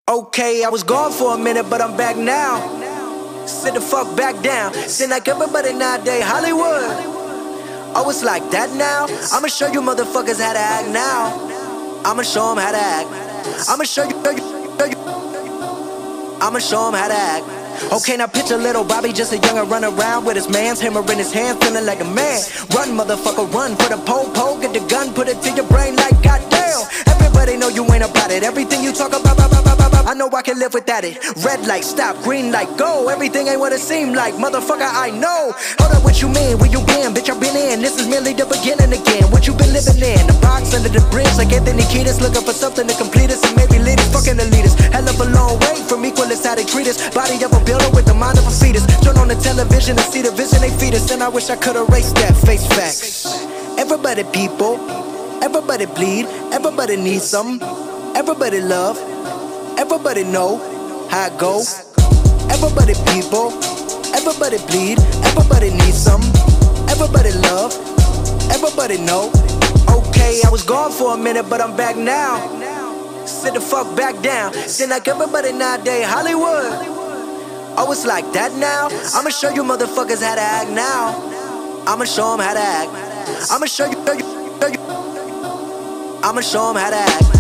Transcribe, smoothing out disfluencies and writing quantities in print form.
Okay, I was gone for a minute, but I'm back now. Sit the fuck back down. Seem like everybody nowadays Hollywood. Oh, it's like that now? I'ma show you motherfuckers how to act now. I'ma show them how to act. I'ma show you. I'ma show them how to act. Okay, now picture little Bobby, just a youngin' run around with his man's hammer in his hand, feeling like a man. Run, motherfucker, run for the pole, get the gun, put it to your brain like goddamn. Everybody know you ain't about it. Everything you talk about, I know I can live without it. Red light, stop, green light, go. Everything ain't what it seem like, motherfucker, I know. Hold up, what you mean, where you been? Bitch, I've been in, this is merely the beginning again. What you been living in? The box under the bridge, like Anthony Kiedis, looking for something to complete us and maybe lead us. Fucking the leaders, hell of a long way from equalists, how they treat us. Body of a builder with the mind of a fetus. Turn on the television and see the vision they feed us, and I wish I could erase that. Face facts. Everybody people, everybody bleed, everybody needs something, everybody love, everybody know how it go. Everybody people, everybody bleed, everybody needs something, everybody love, everybody know. Okay, I was gone for a minute, but I'm back now. Sit the fuck back down. Seem like everybody nowadays Hollywood. Oh, it's like that now? I'ma show you motherfuckers how to act now. I'ma show them how to act. I'ma show you. I'ma show them how to act.